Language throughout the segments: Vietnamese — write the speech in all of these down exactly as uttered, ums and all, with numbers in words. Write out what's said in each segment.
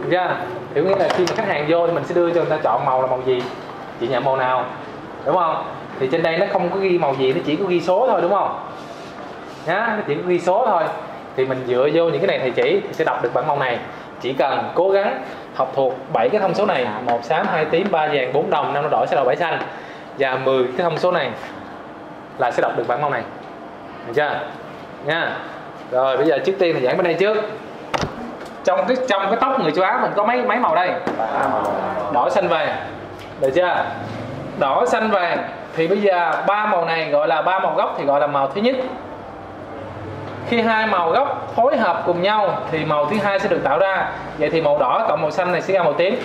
Được chưa? Thì nghĩa là khi mà khách hàng vô thì mình sẽ đưa cho người ta chọn màu là màu gì, chị nhận màu nào, đúng không? Thì trên đây nó không có ghi màu gì, nó chỉ có ghi số thôi, đúng không? Nhá, nó chỉ có ghi số thôi. Thì mình dựa vô những cái này thầy chỉ thì sẽ đọc được bảng màu này. Chỉ cần cố gắng học thuộc bảy cái thông số này: một xám, hai tím, ba vàng, bốn đồng, năm đỏ đỏ, sáu đỏ, bảy xanh và mười cái thông số này là sẽ đọc được bảng màu này. Được chưa? Nha. Rồi bây giờ trước tiên thì giảng bên đây trước. Trong cái trong cái tóc người châu Á mình có mấy mấy màu đây? Đỏ, xanh, vàng. Được chưa? Đỏ, xanh, vàng. Thì bây giờ ba màu này gọi là ba màu gốc thì gọi là màu thứ nhất. Khi hai màu gốc phối hợp cùng nhau thì màu thứ hai sẽ được tạo ra. Vậy thì màu đỏ cộng màu xanh này sẽ ra màu tím.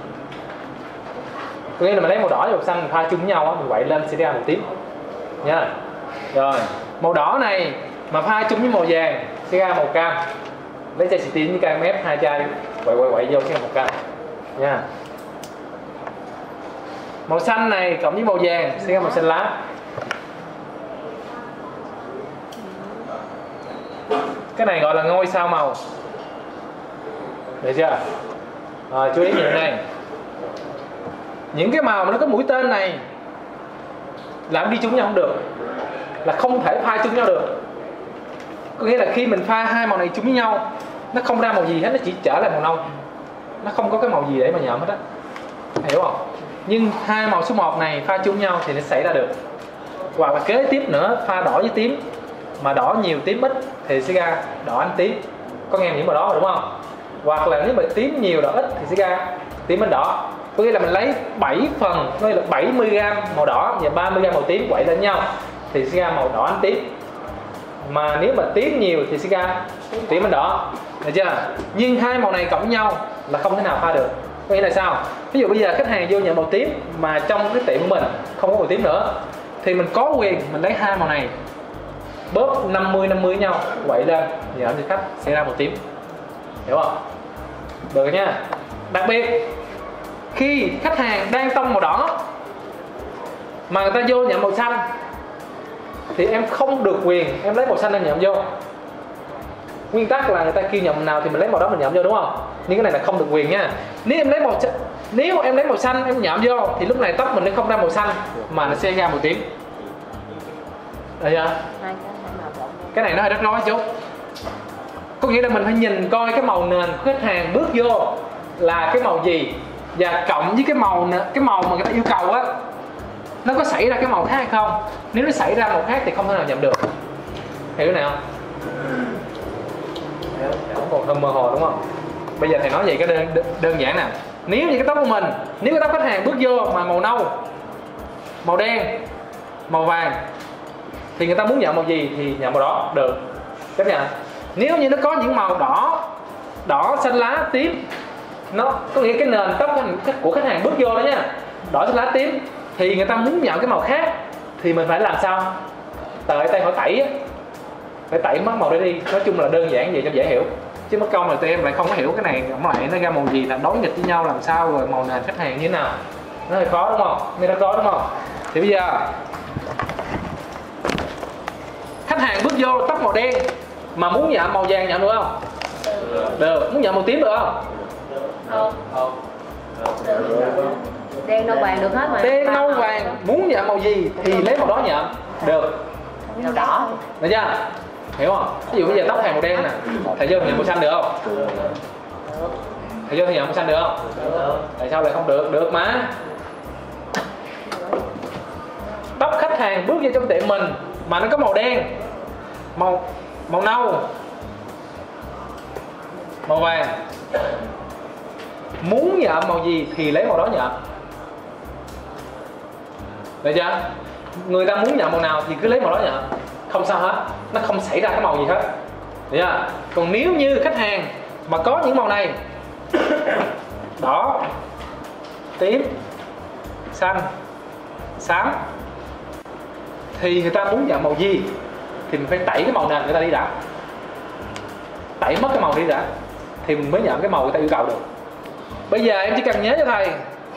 Có nghĩa là mình lấy màu đỏ và màu xanh mình pha chung với nhau á, mình quậy lên sẽ ra màu tím. Nha. Rồi, màu đỏ này mà pha chung với màu vàng sẽ ra màu cam. Lấy chai xì tin với cam ép hai chai quậy quậy quậy vô sẽ ra màu cam. Nha. Màu xanh này cộng với màu vàng sẽ ra màu xanh lá. Cái này gọi là ngôi sao màu. Được chưa? Rồi chú ý nhìn này. Những cái màu mà nó có mũi tên này làm đi chung nhau không được, là không thể pha chung nhau được. Có nghĩa là khi mình pha hai màu này chung với nhau, nó không ra màu gì hết, nó chỉ trở lại màu nâu. Nó không có cái màu gì để mà nhậm hết á. Hiểu không? Nhưng hai màu số một này pha chung nhau thì nó xảy ra được. Hoặc là kế tiếp nữa pha đỏ với tím, mà đỏ nhiều tím ít thì sẽ ra đỏ ánh tím. Có nghe những màu đó rồi đúng không? Hoặc là nếu mà tím nhiều đỏ ít thì sẽ ra tím ánh đỏ. Có nghĩa là mình lấy bảy phần, có nghĩa là bảy mươi gam màu đỏ và ba mươi gam màu tím quậy lên nhau thì sẽ ra màu đỏ ánh tím. Mà nếu mà tím nhiều thì sẽ ra tím ánh đỏ. Được chưa? Nhưng hai màu này cộng với nhau là không thể nào pha được. Có nghĩa là sao? Ví dụ bây giờ khách hàng vô nhận màu tím mà trong cái tiệm của mình không có màu tím nữa, thì mình có quyền mình lấy hai màu này bóp năm mươi năm mươi nhau quậy lên và cho khách sẽ ra màu tím. Hiểu không? Được nha. Đặc biệt khi khách hàng đang tông màu đỏ mà người ta vô nhận màu xanh thì em không được quyền em lấy màu xanh em nhận vô. Nguyên tắc là người ta kêu nhận nào thì mình lấy màu đó mình nhận vô, đúng không? Nhưng cái này là không được quyền nha. Nếu em lấy màu nếu em lấy màu xanh em nhận vô thì lúc này tóc mình nó không ra màu xanh mà nó sẽ ra màu tím. Được chưa? Cái này nó hơi rắc rối chút. Có nghĩa là mình phải nhìn coi cái màu nền của khách hàng bước vô là cái màu gì, và cộng với cái màu cái màu mà người ta yêu cầu á, nó có xảy ra cái màu khác hay không. Nếu nó xảy ra màu khác thì không thể nào nhầm được. Hiểu cái này không? Cũng còn hơi mơ hồ đúng không? Bây giờ thầy nói vậy cái đơn, đơn giản nè. Nếu như cái tóc của mình, nếu cái tóc khách hàng bước vô mà màu nâu, màu đen, màu vàng thì người ta muốn nhận màu gì thì nhận màu đó được. Chấp nhận. Nếu như nó có những màu đỏ, đỏ, xanh lá, tím, nó có nghĩa cái nền tóc của khách hàng bước vô đó nha, đỏ, xanh lá, tím, thì người ta muốn nhận cái màu khác thì mình phải làm sao? Tờ tay hỏi tẩy á, phải tẩy mất màu đó đi. Nói chung là đơn giản vậy cho dễ hiểu. Chứ mất công là tụi em lại không có hiểu cái này, ông lại nó ra màu gì là đối nghịch với nhau làm sao, rồi màu nền khách hàng như thế nào. Nó hơi khó đúng không? Nghe nó khó đúng không? Thì bây giờ khách hàng bước vô tóc màu đen mà muốn nhận màu vàng nhận được không? Được. Muốn nhận màu tím được không? Không. Đen nâu vàng được hết mà. Đen nâu vàng muốn nhận màu gì thì lấy màu đó nhận. Được. Màu đỏ. Được chưa? Hiểu không? Ví dụ bây giờ tóc hàng màu đen nè, thầy vô nhận màu xanh được không? Thầy vô thì nhận màu xanh được không? Tại sao lại không được? Được mà. Tóc khách hàng bước vô trong tiệm mình mà nó có màu đen, màu màu nâu, màu vàng, muốn nhận màu gì thì lấy màu đó nhận. Được chưa? Người ta muốn nhận màu nào thì cứ lấy màu đó nhận, không sao hết, nó không xảy ra cái màu gì hết. Được chưa? Còn nếu như khách hàng mà có những màu này đỏ, tím, xanh, xám thì người ta muốn nhận màu gì thì mình phải tẩy cái màu nền người ta đi đã, tẩy mất cái màu đi đã thì mình mới nhận cái màu người ta yêu cầu được. Bây giờ em chỉ cần nhớ cho thầy,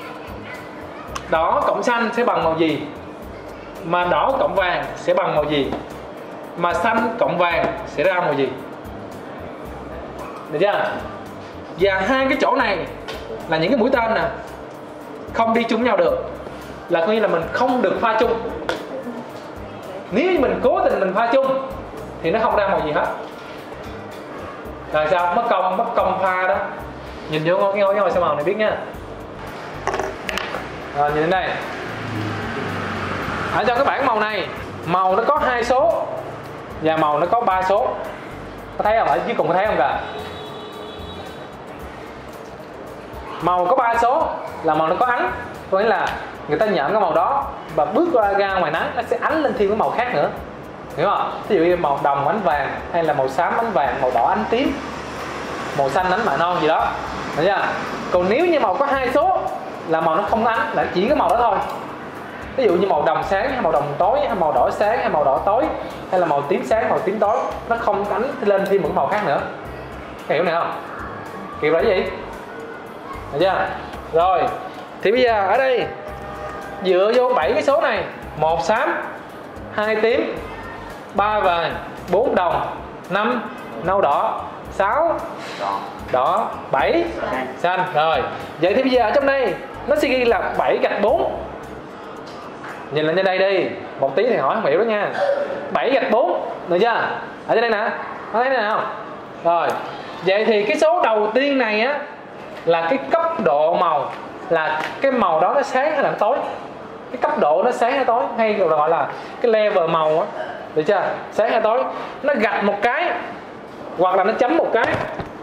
đỏ cộng xanh sẽ bằng màu gì, mà đỏ cộng vàng sẽ bằng màu gì, mà xanh cộng vàng sẽ ra màu gì. Được chưa? Và hai cái chỗ này là những cái mũi tên nè, không đi chung nhau được, là coi như là mình không được pha chung. Nếu như mình cố tình mình pha chung thì nó không ra màu gì hết. Rồi sao? Mất công, mất công pha đó. Nhìn vô cái ngôi, ngôi sao màu này biết nha. Rồi nhìn đến đây. Ở trong cái bảng màu này, màu nó có hai số và màu nó có ba số. Có thấy không? Ở dưới cùng có thấy không kìa? Màu có ba số là màu nó có ánh, có nghĩa là người ta nhận cái màu đó và bước ra, ra ngoài nắng nó sẽ ánh lên thêm cái màu khác nữa, hiểu không? Ví dụ như màu đồng ánh vàng, hay là màu xám ánh vàng, màu đỏ ánh tím, màu xanh ánh mạ non gì đó, hiểu chưa? Còn nếu như màu có hai số là màu nó không ánh, là chỉ cái màu đó thôi. Ví dụ như màu đồng sáng hay màu đồng tối, hay màu đỏ sáng hay màu đỏ tối, hay là màu tím sáng màu tím tối, nó không ánh lên thêm một màu khác nữa. Hiểu này không? Kiểu là cái gì? Được chưa? Rồi thì bây giờ ở đây dựa vô bảy cái số này, một xám, hai tím, ba vàng, bốn đồng, năm nâu đỏ, sáu đỏ, bảy xanh. Rồi vậy thì bây giờ ở trong đây nó sẽ ghi là bảy gạch bốn. Nhìn lên trên đây đi, một tí thì hỏi không hiểu đó nha. Bảy gạch bốn, được chưa? Ở trên đây nè, có thấy này không? Rồi vậy thì cái số đầu tiên này á là cái cấp độ màu, là cái màu đó nó sáng hay là nó tối. Cái cấp độ nó sáng hay tối, hay gọi là cái level màu á, được chưa? Sáng hay tối. Nó gạch một cái hoặc là nó chấm một cái,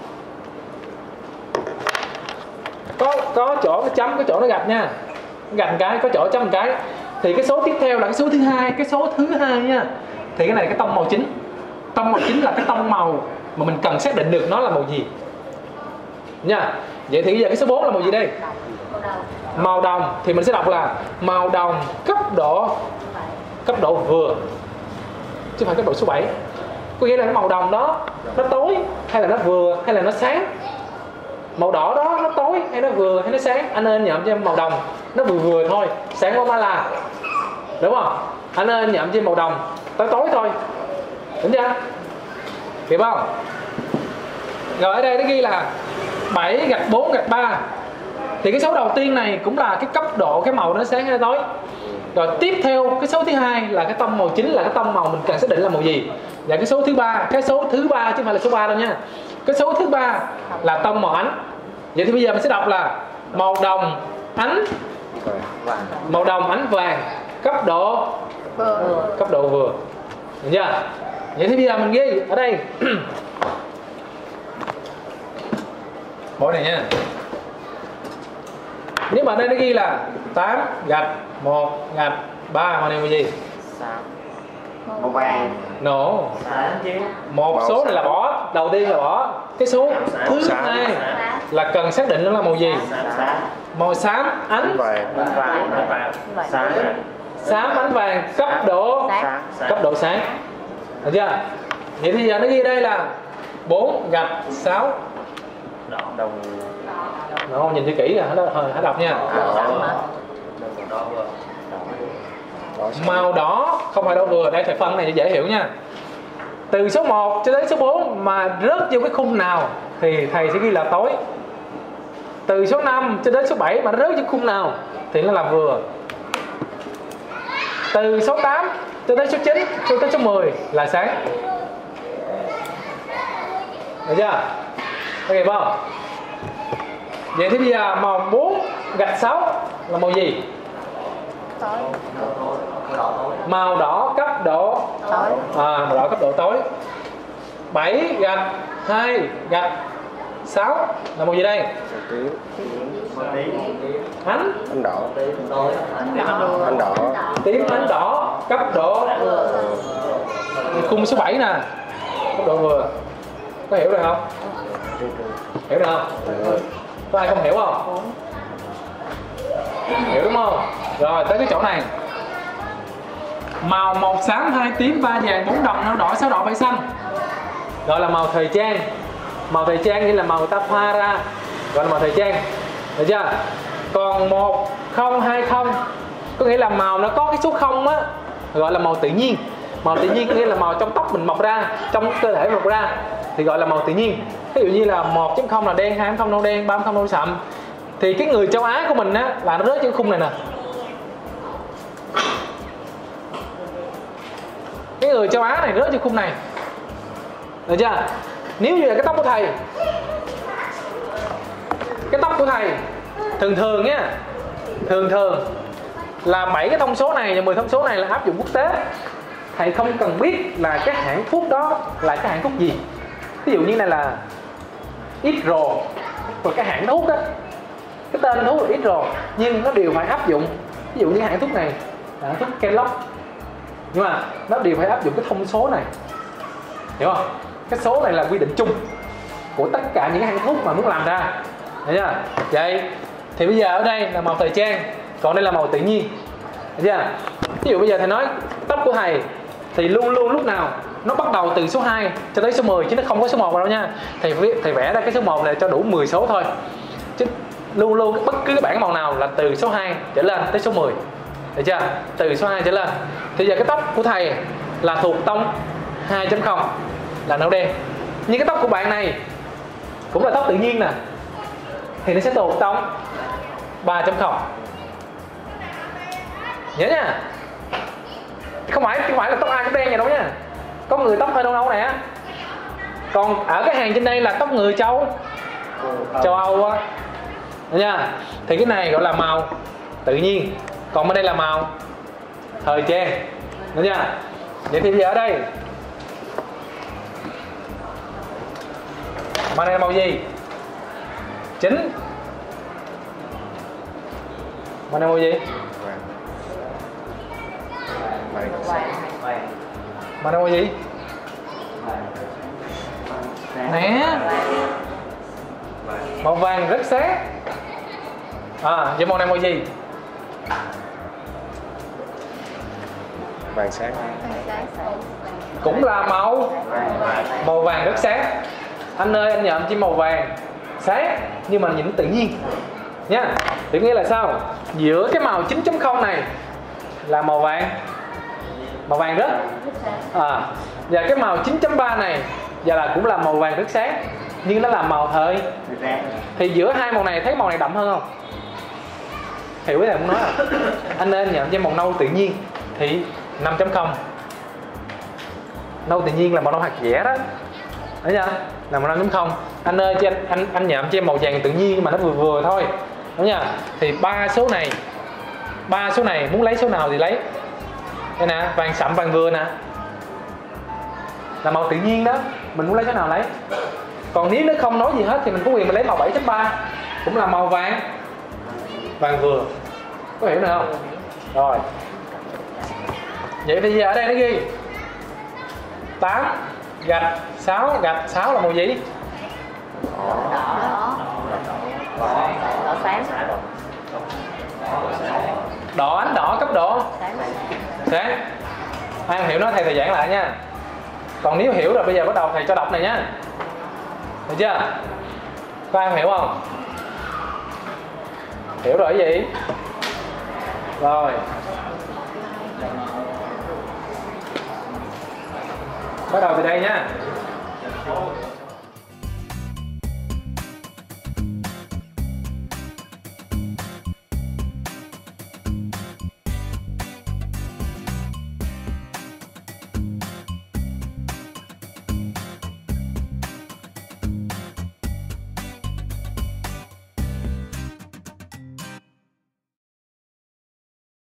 có có chỗ nó chấm, có chỗ nó gạch nha. Gạch một cái, có chỗ chấm một cái. Thì cái số tiếp theo là cái số thứ hai. Cái số thứ hai nha, thì cái này là cái tông màu chính. Tông màu chính là cái tông màu mà mình cần xác định được nó là màu gì nha. Vậy thì bây giờ cái số bốn là màu gì đây? Màu đồng. Thì mình sẽ đọc là màu đồng cấp độ cấp độ vừa, chứ không phải cấp độ số bảy. Có nghĩa là cái màu đồng đó nó tối hay là nó vừa hay là nó sáng. Màu đỏ đó nó tối hay nó vừa hay nó sáng, anh nên nhậm cho màu đồng nó vừa vừa thôi, sáng qua là, đúng không? Anh nên nhậm cho màu đồng tối tối thôi, đúng chưa? Hiểu không? Rồi ở đây nó ghi là bảy gạch bốn gạch ba. Thì cái số đầu tiên này cũng là cái cấp độ cái màu nó sáng hay tối. Rồi tiếp theo cái số thứ hai là cái tông màu chính, là cái tông màu mình cần xác định là màu gì. Và cái số thứ ba, cái số thứ ba chứ không phải là số ba đâu nha. Cái số thứ ba là tông màu ánh. Vậy thì bây giờ mình sẽ đọc là màu đồng ánh, màu đồng ánh vàng, cấp độ vừa. Cấp độ vừa. Được chưa? Vậy thì bây giờ mình ghi ở đây mỗi này nha. Nếu mà đây nó ghi là tám gạch một gạch ba, màu này màu gì? Màu vàng. No. Một số này là bỏ, đầu tiên là bỏ. Cái số thứ hai là cần xác định nó là màu gì? Màu xám ánh xám ánh vàng, cấp độ cấp độ sáng. Được chưa? Vậy thì giờ nó ghi đây là bốn gạch sáu. Nó nhìn cho kỹ rồi, hãy đọc nha. Màu đỏ không phải đâu vừa, đây phải phân này cho dễ hiểu nha. Từ số một cho đến số bốn mà rớt vô cái khung nào thì thầy sẽ ghi là tối. Từ số năm cho đến số bảy mà rớt vô khung nào thì nó là vừa. Từ số tám cho đến số chín cho tới số mười là sáng. Được chưa? Có hiểu không? Vậy thì bây giờ màu bốn gạch sáu là màu gì? Tối. Màu đỏ cấp độ Tối. À, màu đỏ cấp độ tối. bảy gạch hai gạch sáu là màu gì đây? Ánh Ánh đỏ. Ánh đỏ. Tím ánh đỏ cấp độ khung số bảy nè, cấp độ vừa. Có hiểu rồi không? Hiểu được không? Có ai không hiểu không? Hiểu đúng không? Rồi tới cái chỗ này. Màu một xám hai tím ba vàng bốn đồng nâu đỏ sáu đỏ bảy xanh gọi là màu thời trang. Màu thời trang như là màu ta pha ra gọi là màu thời trang. Được chưa? Còn một không hai không có nghĩa là màu nó có cái số không á gọi là màu tự nhiên. Màu tự nhiên nghĩa là màu trong tóc mình mọc ra, trong cơ thể mọc ra thì gọi là màu tự nhiên. Ví dụ như là một chấm không là đen, hai chấm không nâu đen, ba chấm không nâu sậm. Thì cái người châu Á của mình á là nó rớt trên khung này nè. Cái người châu Á này rớt trên khung này. Được chưa? Nếu như là cái tóc của thầy, cái tóc của thầy thường thường nhá, thường thường là bảy cái thông số này và mười thông số này là áp dụng quốc tế. Thầy không cần biết là cái hãng thuốc đó là cái hãng thuốc gì. Ví dụ như này là Ixro, rồi cái hãng thuốc đó, cái tên thuốc là Ixro, nhưng nó đều phải áp dụng. Ví dụ như hãng thuốc này là hãng thuốc Kellogg, nhưng mà nó đều phải áp dụng cái thông số này, hiểu không? Cái số này là quy định chung của tất cả những hãng thuốc mà muốn làm ra, hiểu chưa? Vậy thì bây giờ ở đây là màu thời trang, còn đây là màu tự nhiên, hiểu chưa? Ví dụ bây giờ thầy nói tóc của thầy thì luôn luôn lúc nào nó bắt đầu từ số hai cho tới số mười, chứ nó không có số một đâu nha. Thầy thầy vẽ ra cái số một là cho đủ mười số thôi, chứ luôn luôn bất cứ cái bảng màu nào là từ số hai trở lên tới số mười, được chưa? Từ số hai trở lên. Thì giờ cái tóc của thầy là thuộc tông hai chấm không là nâu đen, nhưng cái tóc của bạn này cũng là tóc tự nhiên nè, thì nó sẽ thuộc tông ba chấm không. Nhớ nha, không phải không phải là tóc ai cũng đen vậy đâu nha. Có người tóc hơi nâu nâu nè, còn ở cái hàng trên đây là tóc người châu châu Âu á, nha. Thì cái này gọi là màu tự nhiên, còn bên đây là màu thời trang, được chưa? Vậy thì bây giờ ở đây màu này là màu gì? Chính. Màu này màu gì? Màu này màu gì? Nè, màu vàng rất sáng. À, vậy màu này màu gì? Vàng sáng. Cũng là màu màu vàng rất sáng. Anh ơi, anh nhận chim màu vàng sáng nhưng mà nhìn tự nhiên nha. Thì nghĩa là sao? Giữa cái màu chín chấm không này là màu vàng, màu vàng rất à, và cái màu chín chấm ba này và là cũng là màu vàng rất sáng, nhưng nó là màu thời. Thì giữa hai màu này thấy màu này đậm hơn không? Hiểu cái này không nói à? Anh nên nhận cho màu nâu tự nhiên thì năm chấm không. Nâu tự nhiên là màu nâu hạt dẻ đó, thấy chưa? Là màu năm chấm không. Anh ơi cho anh anh anh nhậm cho em màu vàng tự nhiên mà nó vừa vừa thôi, đúng nha. Thì ba số này, ba số này muốn lấy số nào thì lấy. Đây nè, vàng sậm vàng vừa nè, là màu tự nhiên đó, mình muốn lấy số nào lấy. Còn nếu nó không nói gì hết thì mình có quyền mình lấy màu bảy chấm ba, cũng là màu vàng vàng vừa. Có hiểu nào không? Rồi. Vậy thì giờ ở đây nó ghi tám gạch sáu gạch sáu là màu gì? Đỏ. Đỏ sáng. Đỏ, ánh đỏ cấp độ Sáng. sáng. Ai không hiểu nói thầy thầy giảng lại nha. Còn nếu hiểu rồi bây giờ bắt đầu thầy cho đọc này nhá, được chưa? Có ai không hiểu không? Hiểu rồi cái gì? Rồi. Bắt đầu từ đây nhá.